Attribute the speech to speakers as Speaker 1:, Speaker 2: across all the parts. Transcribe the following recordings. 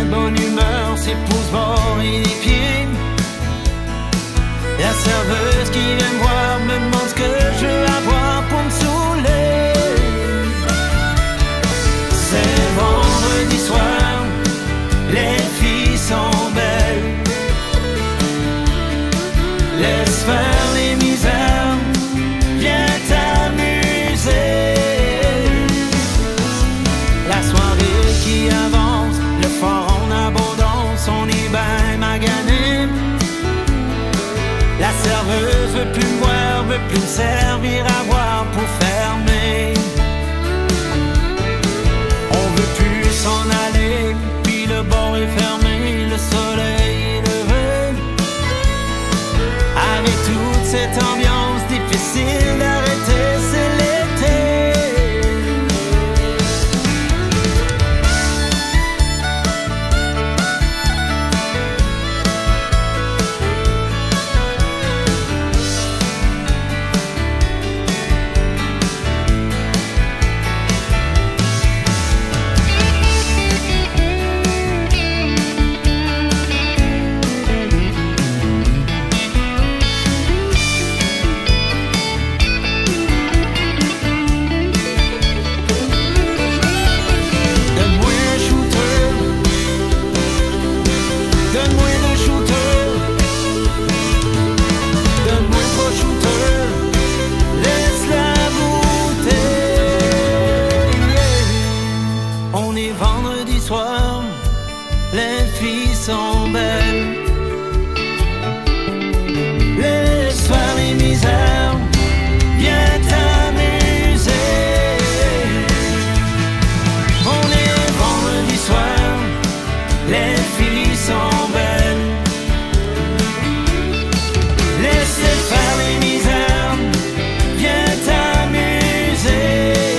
Speaker 1: de bonne humeur, ses pouces bords et les pieds. La serveuse qui vient me voir me demande ce que je veux avoir pour me saouler. C'est vendredi soir, les filles sont belles. Laisse faire les misères, viens t'amuser. La soirée qui avance, le fort en abondance, on est ben magané. La serveuse veut plus me voir, veut plus me servir à boire pour fermer. On veut plus s'en aller, puis le bord est fermé, le soleil est levé. Avec toute cette ambiance difficile d'arrêter, c'est l'été. Les filles sont belles. Laisse faire les misères, viens t'amuser. On est vendredi soir, les filles sont belles. Laissez faire les misères, viens t'amuser.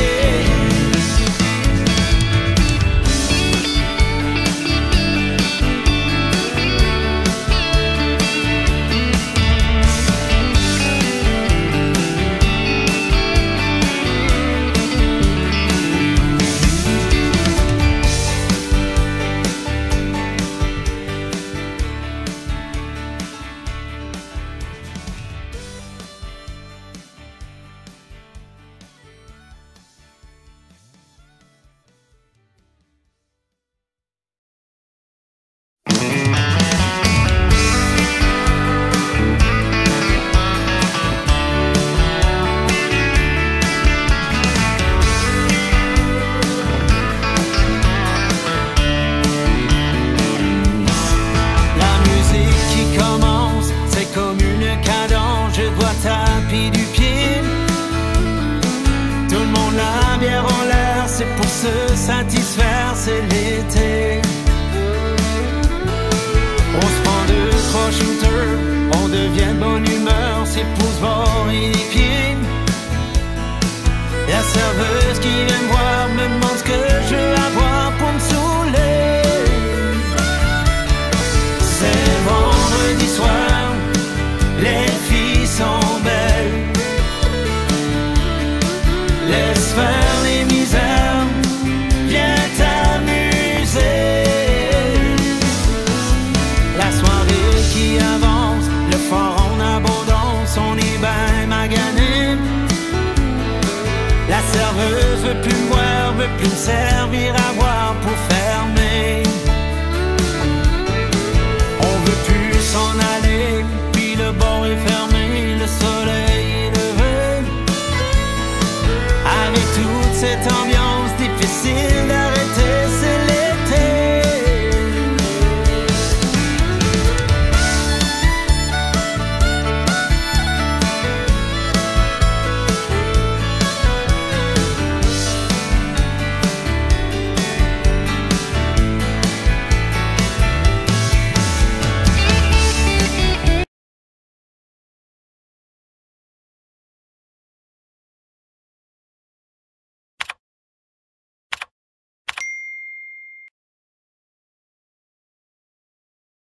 Speaker 1: Tapis du pied, tout le monde la bière en l'air, c'est pour se satisfaire, c'est l'été. On se prend 2-3 shooters, on devient de bonne humeur, ses pouces bords et les pieds. La serveuse qui vient me voir me demande ce que je veux avoir pour me saouler. C'est vendredi soir, les filles sont belles. Laisse faire les misères, viens t'amuser. La soirée qui avance, le fort en abondance, on est ben magané. La serveuse veut plus me voir, veut plus me servir à